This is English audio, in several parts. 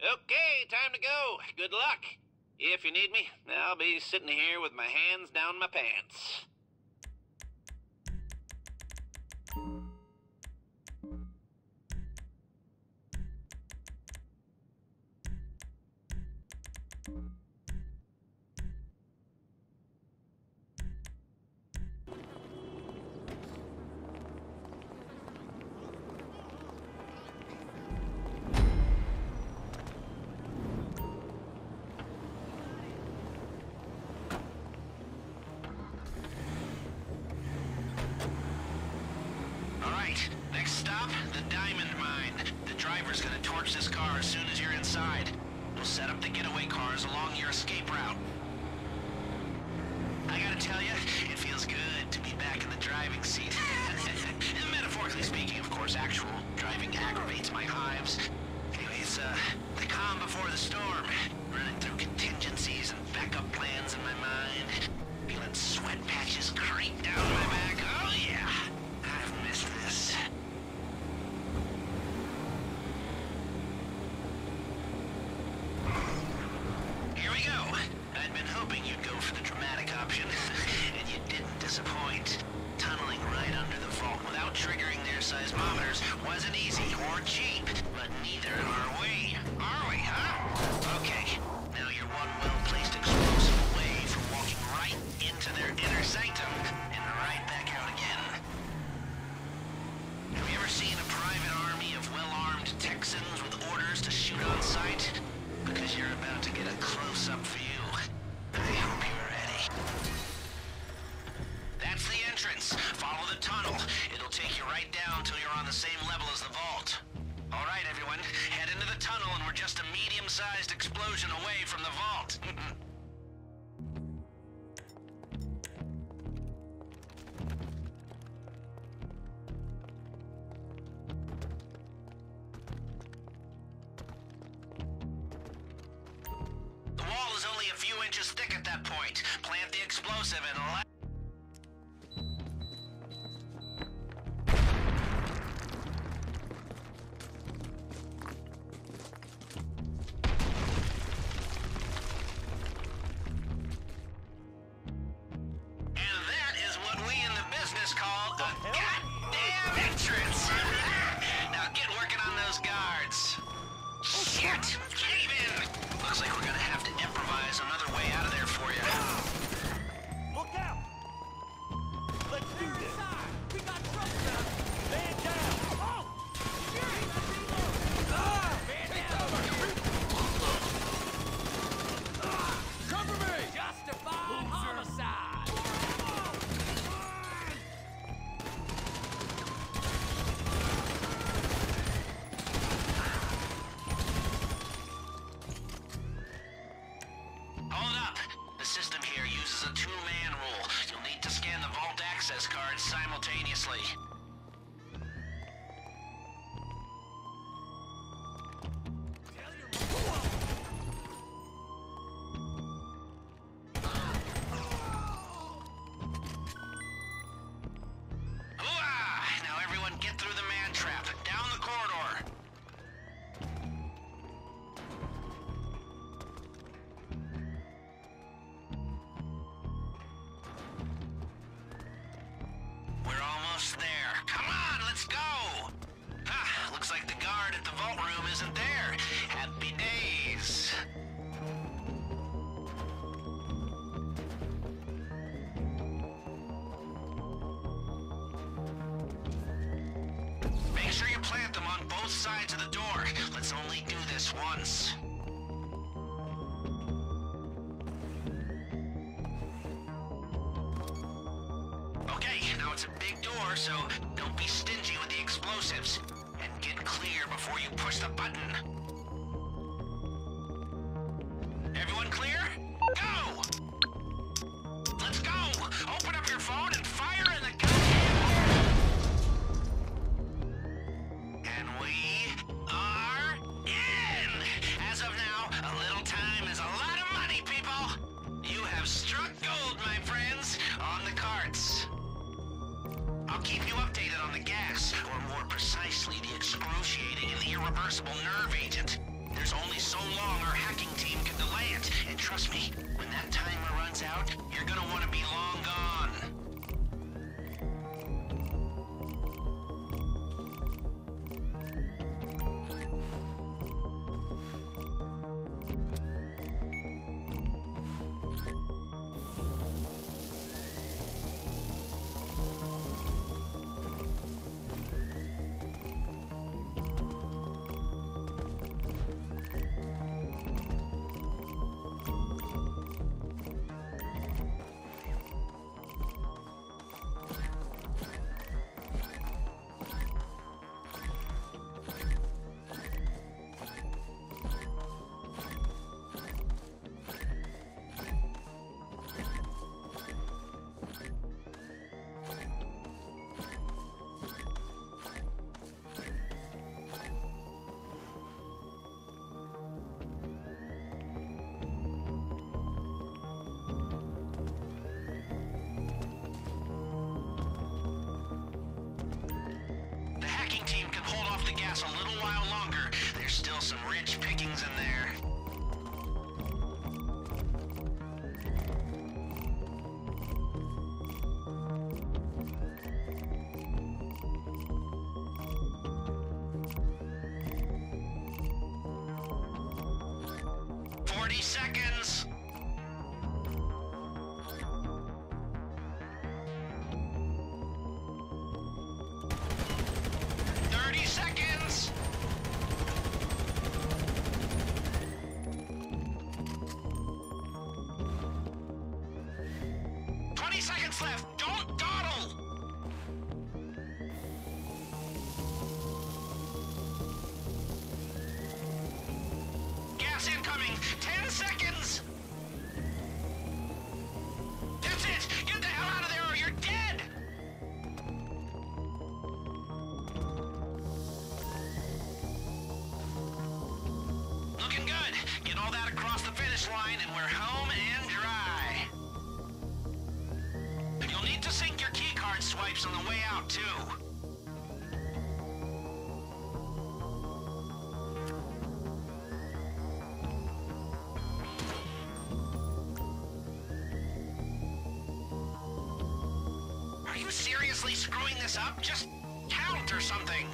Okay, time to go. Good luck. If you need me, I'll be sitting here with my hands down my pants. Next stop, the Diamond Mine. The driver's gonna torch this car as soon as you're inside. We'll set up the getaway cars along your escape route. I gotta tell you, it feels good to be back in the driving seat. Metaphorically speaking, of course, actual driving aggravates my hives. Anyways, the calm before the storm. Running through contingencies and backup plans in my mind. Feeling sweat patches creep down my back. Oh yeah, I've missed this. Here we go. I'd been hoping you'd go for the dramatic option, and you didn't disappoint. Tunneling right under the vault without triggering their seismometers wasn't easy or cheap, but neither are we. Are we, huh? Okay, now you're one well-placed explosive away from walking right into their inner sanctum and right back out again. Have you ever seen a private army of well-armed Texans with orders to shoot on sight? Because you're about to get a close-up view. I hope you're ready. That's the entrance. Follow the tunnel. It'll take you right down till you're on the same level as the vault. All right, everyone. Head into the tunnel and we're just a medium-sized explosion away from the vault. The wall is only a few inches thick at that point. Plant the explosive and called a goddamn entrance! Now get working on those guards. Shit! Cave in! Looks like we're gonna have to improvise another way out of there for you. Look out! Let's do this! We got trouble now! Man down! Oh! Cover me! Justified homicide! Access cards simultaneously. Now everyone get through the man trap, down the corridor. There. Come on, let's go! Looks like the guard at the vault room isn't there. Happy days. Make sure you plant them on both sides of the door. Let's only do this once. Now it's a big door, so don't be stingy with the explosives. And get clear before you push the button. Everyone clear? Go! Let's go! Open up your phone and fire in the goddamn... And we are in! As of now, a little time is a lot of money, people! You have struck gold, my friends, on the carts. I'll keep you updated on the gas, or more precisely, the excruciating and irreversible nerve agent. There's only so long our hacking team can delay it. And trust me, when that timer runs out, you're gonna want to be long gone. A little while longer. There's still some rich pickings in there. Seconds. 30 seconds. 20 seconds left. Don't dawdle. Gas incoming. 10 seconds. That's it. Get the hell out of there or you're dead. Looking good. Get all that across the finish line and we're home and dry. You'll need to sync your keycard swipes on the way out, too. Are you seriously screwing this up? Just count or something.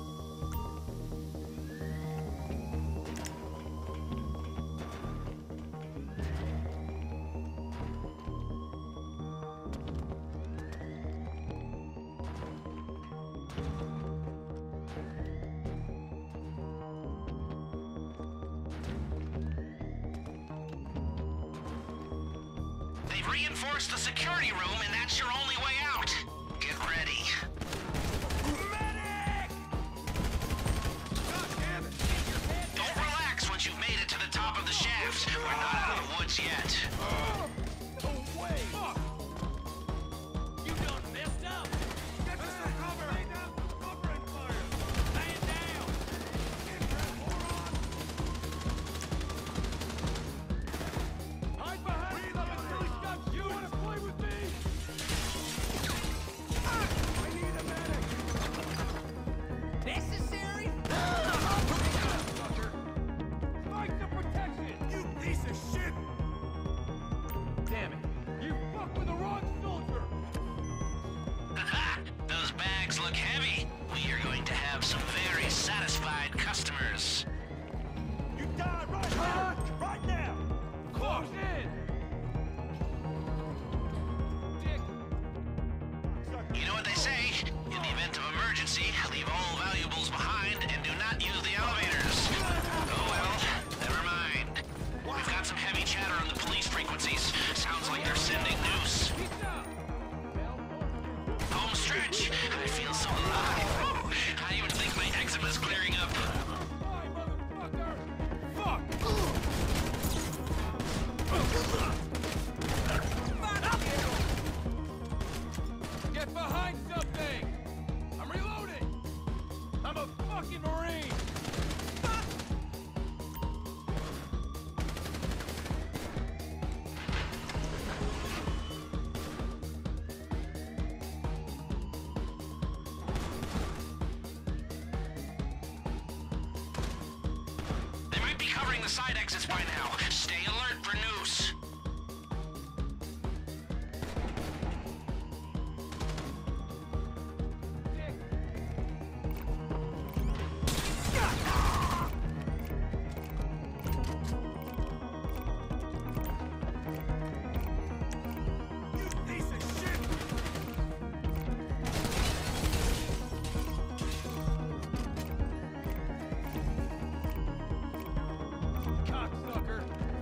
They've reinforced the security room, and that's your only way out. Get ready. Medic! God damn it! Don't relax once you've made it to the top of the shaft. We're not out of the woods yet. No way! Fuck! You done messed up! Get to some cover! Lay down! Cover and fire! Stand down! Hide behind me until he stops you! Wanna play with me? I need a medic! Necessary? Fight the protection! You piece of shit! Damn it! You fucked with the wrong soldier! Those bags look heavy. We are going to have some very satisfied customers. You die right here! Right now! Close in! Dick! You know what they say? In the event of emergency, leave all valuables behind and do not use the elevators. Oh well, never mind. We've got some heavy chatter on the police frequencies. Sounds like they're sending news. Home stretch. I feel so alive. Woo. I even think my eczema's clearing up. Bye, motherfucker! Fuck! Get behind something! I'm reloading! I'm a fucking Marine! They might be side exits by now. Stay alert for noose. Cocksucker!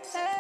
Hey.